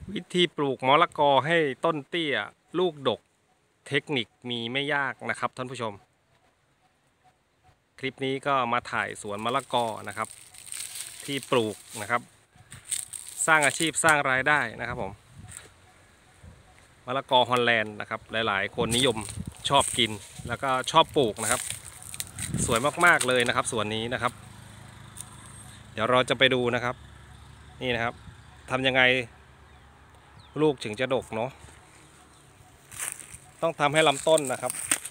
วิธีปลูกมะละกอให้ต้นเตี้ยลูกดกเทคนิคมีไม่ยากนะครับท่านผู้ชมคลิปนี้ก็มาถ่ายสวนมะละกอนะครับที่ปลูกนะครับสร้างอาชีพสร้างรายได้นะครับผมมะละกอฮอลแลนด์นะครับหลายๆคนนิยมชอบกินแล้วก็ชอบปลูกนะครับสวยมากๆเลยนะครับสวนนี้นะครับเดี๋ยวเราจะไปดูนะครับนี่นะครับทำยังไงลูกถึงจะดกเนาะต้องทำให้ลำต้นนะครับ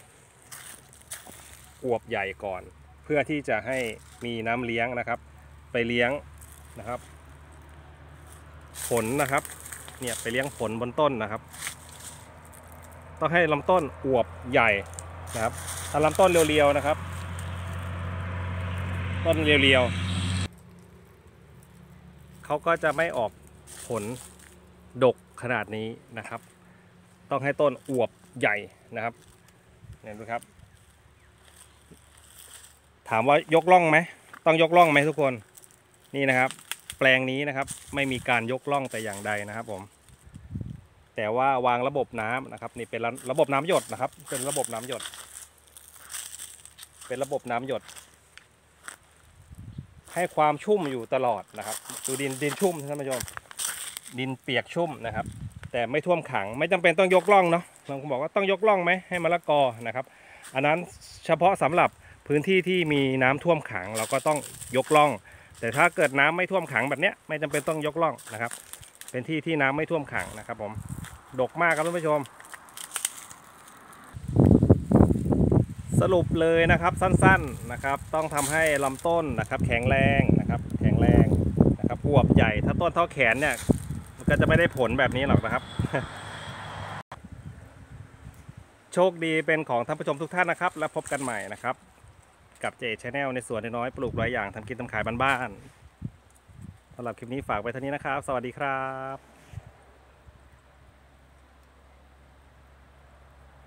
อวบใหญ่ก่อนเพื่อที่จะให้มีน้ำเลี้ยงนะครับไปเลี้ยงนะครับผลนะครับเนี่ยไปเลี้ยงผลบนต้นนะครับต้องให้ลำต้นอวบใหญ่นะครับถ้าลำต้นเรียวๆนะครับต้นเรียวๆเขาก็จะไม่ออกผลดกขนาดนี้นะครับต้องให้ต้นอวบใหญ่นะครับเห็นไหมครับถามว่ายกล่องไหมต้องยกล่องไหมทุกคนนี่นะครับแปลงนี้นะครับไม่มีการยกล่องแต่อย่างใดนะครับผมแต่ว่าวางระบบน้ำนะครับนี่เป็นระบบน้ำหยดนะครับเป็นระบบน้ำหยดเป็นระบบน้ำหยดให้ความชุ่มอยู่ตลอดนะครับดูดินชุ่มท่านผู้ชมดินเปียกชุ่มนะครับแต่ไม่ท่วมขังไม่จำเป็นต้องยกล่องเนาะบางคนบอกว่าต้องยกล่องไหมให้มะละกอนะครับอันนั้นเฉพาะสำหรับพื้นที่ที่มีน้ำท่วมขังเราก็ต้องยกล่องแต่ถ้าเกิดน้ำไม่ท่วมขังแบบเนี้ยไม่จำเป็นต้องยกล่องนะครับเป็นที่ที่น้ำไม่ท่วมขังนะครับผมดกมากครับท่านผู้ชมสรุปเลยนะครับสั้นๆนะครับต้องทำให้ลำต้นนะครับแข็งแรงนะครับแข็งแรงนะครับอวบใหญ่ถ้าต้นเท่าแขนเนี่ยมันก็จะไม่ได้ผลแบบนี้หรอกนะครับ โชคดีเป็นของท่านผู้ชมทุกท่านนะครับแล้วพบกันใหม่นะครับกับเจชแนลในสวนน้อยปลูกหลายอย่างทำกินทำขายบ้านๆสำหรับคลิปนี้ฝากไว้เท่านี้นะครับสวัสดีครับ